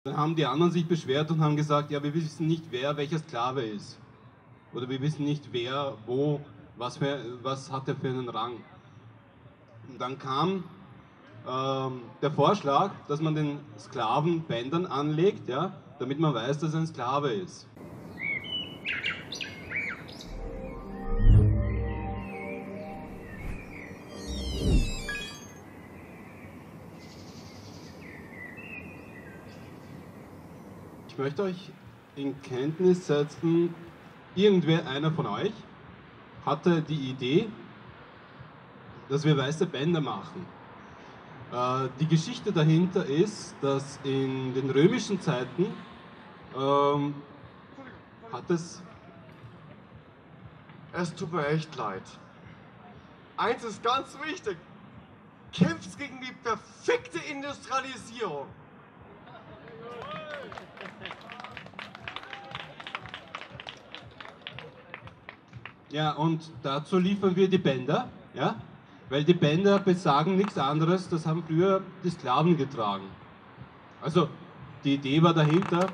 Dann haben die anderen sich beschwert und haben gesagt, ja, wir wissen nicht, wer welcher Sklave ist. Oder wir wissen nicht, wer, wo, was hat er für einen Rang. Und dann kam der Vorschlag, dass man den Sklaven Bändern anlegt, ja, damit man weiß, dass er ein Sklave ist. Ich möchte euch in Kenntnis setzen, einer von euch hatte die Idee, dass wir weiße Bänder machen. Die Geschichte dahinter ist, dass in den römischen Zeiten Es tut mir echt leid. Eins ist ganz wichtig. Kämpft gegen die perfekte Industrialisierung. Ja, und dazu liefern wir die Bänder, ja? Weil die Bänder besagen nichts anderes, das haben früher die Sklaven getragen. Also die Idee war dahinter,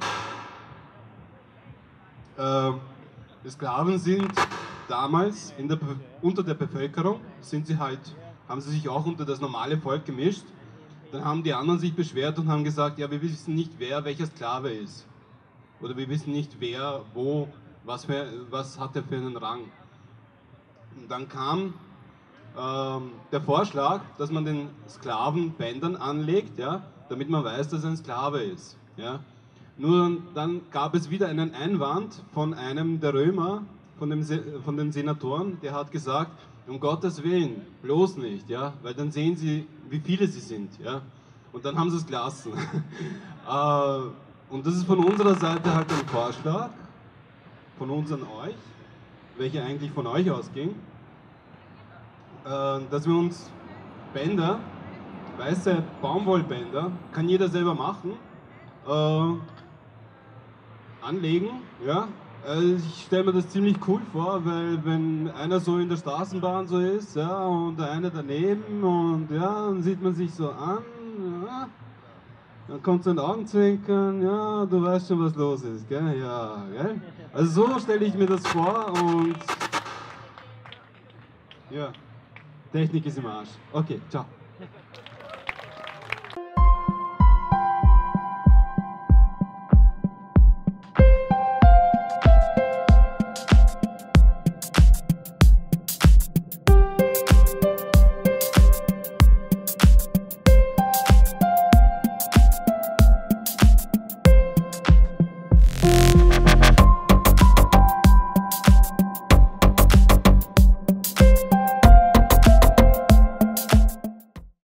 die Sklaven sind damals unter der Bevölkerung, haben sie sich auch unter das normale Volk gemischt. Dann haben die anderen sich beschwert und haben gesagt, ja, wir wissen nicht, wer welcher Sklave ist. Oder wir wissen nicht, wer, wo, was hat er für einen Rang. Und dann kam der Vorschlag, dass man den Sklaven Bändern anlegt, ja, damit man weiß, dass er ein Sklave ist. Ja. Nur dann gab es wieder einen Einwand von einem der Römer, von den Senatoren, der hat gesagt, um Gottes Willen, bloß nicht, ja, weil dann sehen sie, wie viele sie sind. Ja. Und dann haben sie es gelassen. Und das ist von unserer Seite halt ein Vorschlag, von uns an euch, welcher eigentlich von euch ausging, dass wir uns Bänder, weiße Baumwollbänder, kann jeder selber machen, anlegen. Ja? Ich stelle mir das ziemlich cool vor, weil wenn einer so in der Straßenbahn so ist, ja, und der eine daneben und ja, dann sieht man sich so an, ja, dann kommt so ein Augenzwinkern, ja, du weißt schon, was los ist, gell? Ja, gell? Also so stelle ich mir das vor und ja, Technik ist im Arsch. Okay, ciao.